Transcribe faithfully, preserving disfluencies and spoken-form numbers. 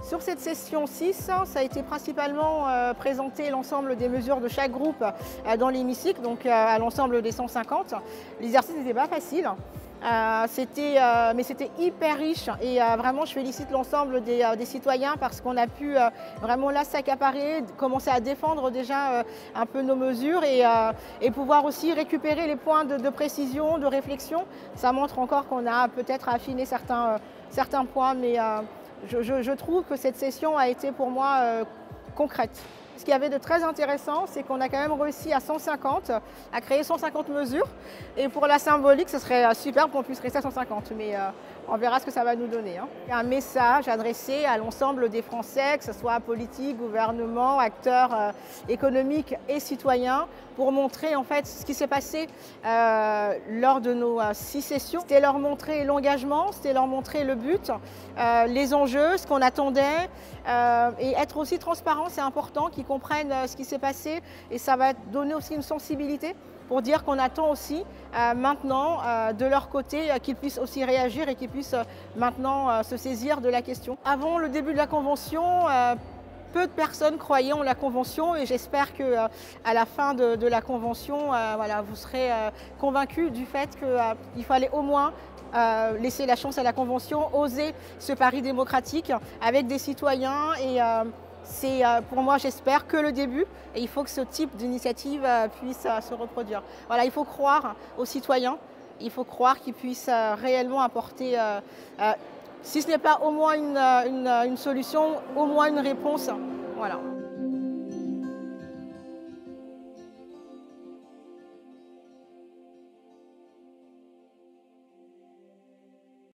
Sur cette session six, ça a été principalement euh, présenté l'ensemble des mesures de chaque groupe euh, dans l'hémicycle, donc euh, à l'ensemble des cent cinquante. L'exercice n'était pas facile. Euh, c'était, euh, mais c'était hyper riche et euh, vraiment je félicite l'ensemble des, euh, des citoyens parce qu'on a pu euh, vraiment là s'accaparer, commencer à défendre déjà euh, un peu nos mesures et, euh, et pouvoir aussi récupérer les points de, de précision, de réflexion. Ça montre encore qu'on a peut-être affiné certains, euh, certains points, mais euh, je, je, je trouve que cette session a été pour moi euh, concrète. Ce qu'il y avait de très intéressant, c'est qu'on a quand même réussi à cent cinquante, à créer cent cinquante mesures. Et pour la symbolique, ce serait super qu'on puisse rester à cent cinquante, mais euh, on verra ce que ça va nous donner. Hein. Il y a un message adressé à l'ensemble des Français, que ce soit politique, gouvernement, acteurs euh, économiques et citoyens, pour montrer en fait ce qui s'est passé euh, lors de nos euh, six sessions. C'était leur montrer l'engagement, c'était leur montrer le but, euh, les enjeux, ce qu'on attendait, euh, et être aussi transparent, c'est important, qu'ils comprennent euh, ce qui s'est passé, et ça va donner aussi une sensibilité pour dire qu'on attend aussi euh, maintenant euh, de leur côté euh, qu'ils puissent aussi réagir et qu'ils puissent euh, maintenant euh, se saisir de la question. Avant le début de la convention, euh, peu de personnes croyaient en la convention et j'espère qu'à euh, la fin de, de la convention, euh, voilà, vous serez euh, convaincus du fait qu'il euh, fallait au moins euh, laisser la chance à la convention, oser ce pari démocratique avec des citoyens et euh, c'est pour moi, j'espère, que le début et il faut que ce type d'initiative puisse se reproduire. Voilà, il faut croire aux citoyens, il faut croire qu'ils puissent réellement apporter, euh, euh, si ce n'est pas au moins une, une, une solution, au moins une réponse. Voilà.